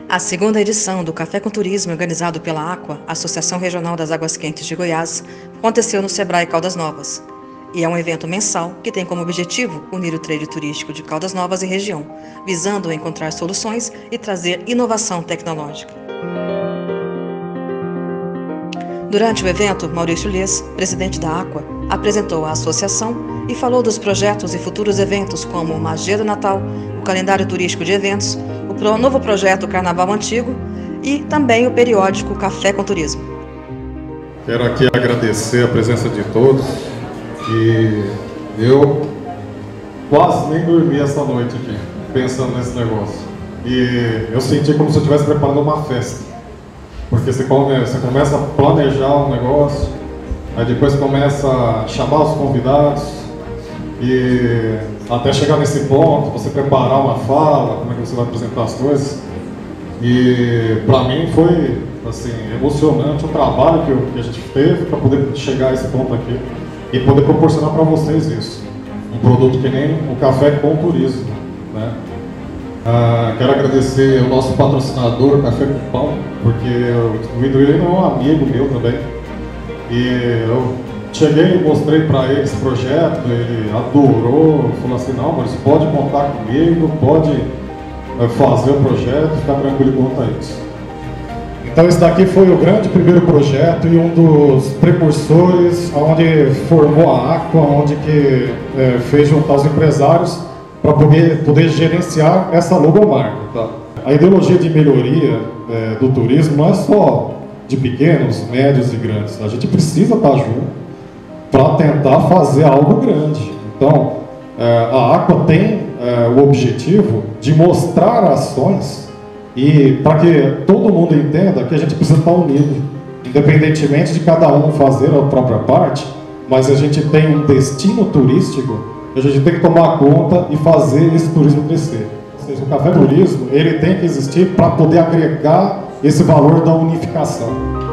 A segunda edição do Café com Turismo, organizado pela Aqua, Associação Regional das Águas Quentes de Goiás, aconteceu no Sebrae Caldas Novas. E é um evento mensal que tem como objetivo unir o trade turístico de Caldas Novas e região, visando encontrar soluções e trazer inovação tecnológica. Durante o evento, Maurício Lês, presidente da Aqua, apresentou a associação e falou dos projetos e futuros eventos como o Magia do Natal, o calendário turístico de eventos, o novo projeto Carnaval Antigo e também o periódico Café com Turismo. Quero aqui agradecer a presença de todos e eu quase nem dormi essa noite aqui, pensando nesse negócio. E eu senti como se eu estivesse preparando uma festa, porque você começa a planejar um negócio, aí depois começa a chamar os convidados e até chegar nesse ponto, você preparar uma fala, como é que você vai apresentar as coisas. E para mim foi assim, emocionante o trabalho que a gente teve para poder chegar a esse ponto aqui e poder proporcionar para vocês isso. Um produto que nem o Café com Turismo, né? Quero agradecer ao nosso patrocinador, Café com Pão, porque o Iduílio é um amigo meu também. E eu cheguei e mostrei para ele esse projeto, ele adorou, falou assim, não, mas pode contar comigo, pode fazer o projeto, ficar tranquilo quanto a isso. Então esse daqui foi o grande primeiro projeto e um dos precursores, onde formou a Aqua, onde que fez juntar os empresários para poder gerenciar essa logomarca. Tá? A ideologia de melhoria do turismo não é só de pequenos, médios e grandes. A gente precisa estar junto para tentar fazer algo grande. Então, a Aqua tem o objetivo de mostrar ações e para que todo mundo entenda que a gente precisa estar unido, independentemente de cada um fazer a própria parte, mas a gente tem um destino turístico, a gente tem que tomar conta e fazer esse turismo crescer. Ou seja, o Café Turismo, ele tem que existir para poder agregar esse valor da unificação.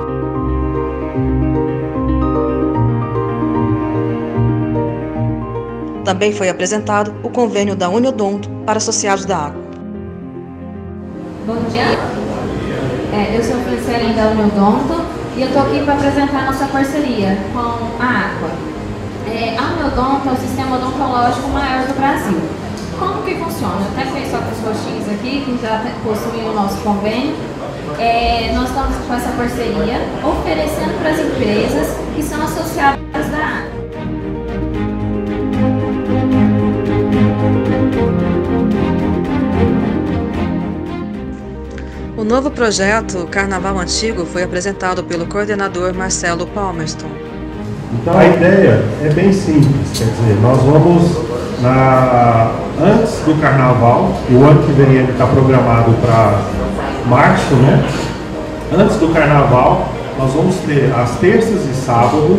Também foi apresentado o convênio da Uniodonto para associados da Aqua. Bom dia, eu sou Franciele da Uniodonto e eu estou aqui para apresentar nossa parceria com a Aqua. A Uniodonto é o sistema odontológico maior do Brasil. Como que funciona? Eu até conheço alguns rostinhos aqui que já possuem o nosso convênio. Nós estamos com essa parceria oferecendo para as empresas que são associadas da Aqua. O novo projeto Carnaval Antigo foi apresentado pelo coordenador Marcelo Palmerston. Então a ideia é bem simples, quer dizer, nós vamos antes do Carnaval, e o ano que vem ele está programado para março, né? Antes do Carnaval, nós vamos ter às terças e sábados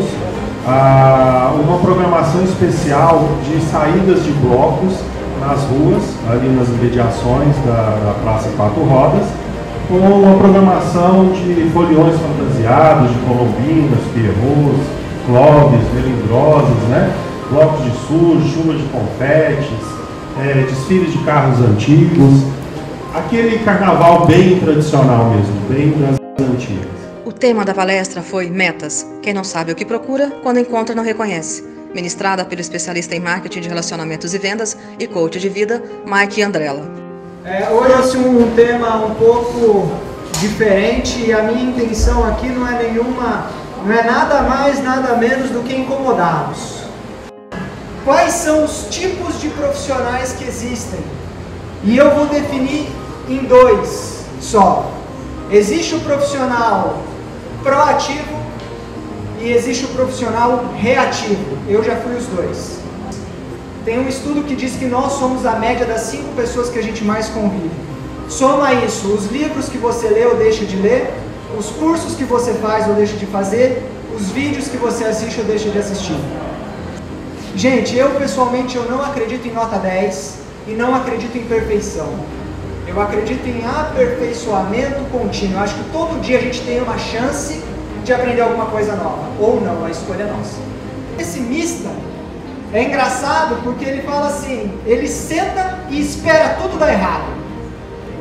uma programação especial de saídas de blocos nas ruas, ali nas imediações da Praça Quatro Rodas, com uma programação de foliões fantasiados, de colombinas, pierrots, cloves, melindrosas, né? Blocos de surge, chuva de confetes, desfiles de carros antigos, aquele carnaval bem tradicional mesmo, bem das antigas. O tema da palestra foi Metas. Quem não sabe o que procura, quando encontra não reconhece. Ministrada pelo especialista em marketing de relacionamentos e vendas e coach de vida, Mike Andrella. Hoje um tema um pouco diferente e a minha intenção aqui não é nada mais, nada menos do que incomodados. Quais são os tipos de profissionais que existem? E eu vou definir em dois só. Existe o profissional proativo e existe o profissional reativo. Eu já fui os dois. Tem um estudo que diz que nós somos a média das 5 pessoas que a gente mais convive. Soma isso, os livros que você lê ou deixa de ler, os cursos que você faz ou deixa de fazer, os vídeos que você assiste ou deixa de assistir. Gente, eu pessoalmente não acredito em nota 10 e não acredito em perfeição. Eu acredito em aperfeiçoamento contínuo. Eu acho que todo dia a gente tem uma chance de aprender alguma coisa nova. Ou não, a escolha é nossa. Pessimista é engraçado porque ele fala assim, ele senta e espera tudo dar errado.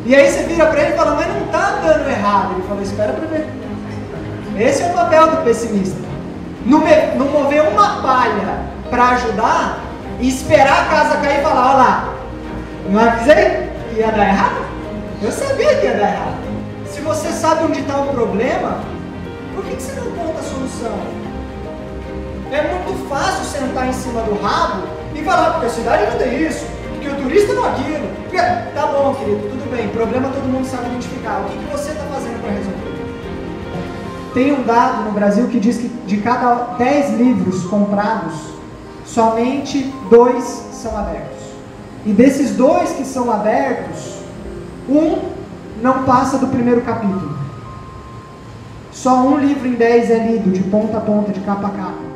E aí você vira para ele e fala, mas não está dando errado. Ele falou, espera para ver. Esse é o papel do pessimista. Não mover uma palha para ajudar e esperar a casa cair e falar, olha lá, não avisei que ia dar errado? Eu sabia que ia dar errado. Se você sabe onde está o problema, por que você não conta a solução? É muito fácil sentar em cima do rabo e falar, porque a cidade não tem isso, porque o turista não aquilo. Tá bom, querido, tudo bem, problema todo mundo sabe identificar. O que você está fazendo para resolver? Tem um dado no Brasil que diz que de cada 10 livros comprados, somente 2 são abertos. E desses 2 que são abertos, um não passa do primeiro capítulo. Só um livro em 10 é lido, de ponta a ponta, de capa a capa.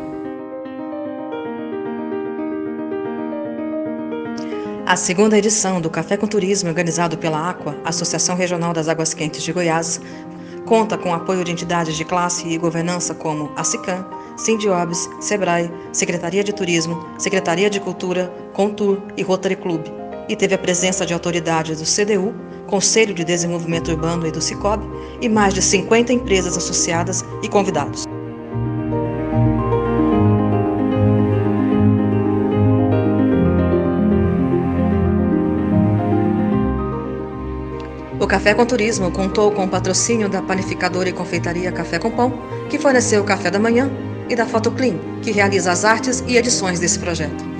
A segunda edição do Café com Turismo, organizado pela Aqua, Associação Regional das Águas Quentes de Goiás, conta com apoio de entidades de classe e governança como a SICAM, Sindiobs, Sebrae, Secretaria de Turismo, Secretaria de Cultura, Contur e Rotary Club, e teve a presença de autoridades do CDU, Conselho de Desenvolvimento Urbano e do Sicob, e mais de 50 empresas associadas e convidados. O Café com Turismo contou com o patrocínio da panificadora e confeitaria Café com Pão, que forneceu o café da manhã, e da Fotoclean, que realiza as artes e edições desse projeto.